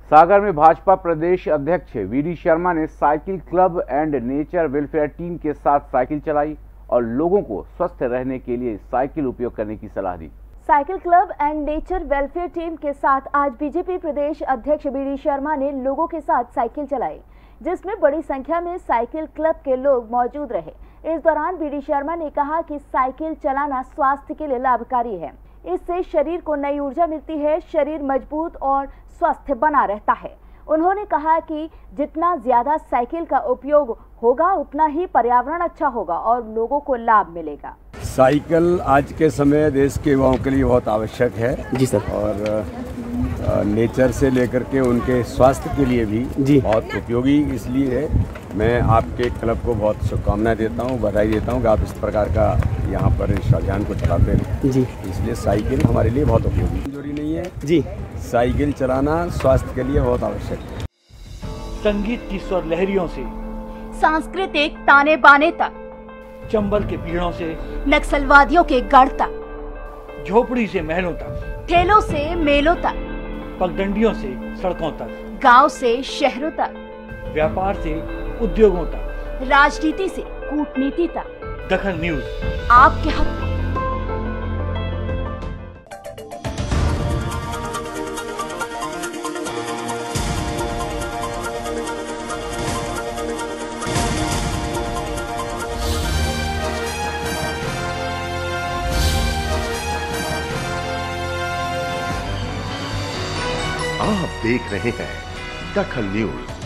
सागर में भाजपा प्रदेश अध्यक्ष वीडी शर्मा ने cycle club and nature welfare team के साथ साइकिल चलाई और लोगों को स्वस्थ रहने के लिए साइकिल उपयोग करने की सलाह दी। Cycle club and nature welfare team के साथ आज बीजेपी प्रदेश अध्यक्ष वीडी शर्मा ने लोगों के साथ साइकिल चलाई, जिसमें बड़ी संख्या में साइकिल क्लब के लोग मौजूद रहे। इस दौरान वीडी शर्मा ने कहा कि साइकिल चलाना स्वास्थ्य के लिए लाभकारी है। इससे शरीर को नई ऊर्जा मिलती है, शरीर मजबूत और स्वस्थ बना रहता है। उन्होंने कहा कि जितना ज्यादा साइकिल का उपयोग होगा उतना ही पर्यावरण अच्छा होगा और लोगों को लाभ मिलेगा। साइकिल आज के समय देश के युवाओं के लिए बहुत आवश्यक है जी सर, और नेचर से लेकर के उनके स्वास्थ्य के लिए भी जी बहुत उपयोगी। इसलिए मैं आपके क्लब को बहुत शुभकामनाएं देता हूं, बधाई देता हूं कि आप इस प्रकार का यहाँ पर इस अभियान को चलाते हैं जी। इसलिए साइकिल हमारे लिए बहुत उपयोगी जरूरी नहीं है जी। साइकिल चलाना स्वास्थ्य के लिए बहुत आवश्यक है। संगीत की स्वर लहरियों से सांस्कृतिक ताने बाने तक, चंबल के पीड़ों से नक्सलवादियों के गढ़ तक, झोपड़ी से महलों तक, ठेलों से मेलों तक, पगडंडियों से सड़कों तक, गांव से शहरों तक, व्यापार से उद्योगों तक, राजनीति से कूटनीति तक, दखल न्यूज आपके हक में। आप देख रहे हैं दखल न्यूज।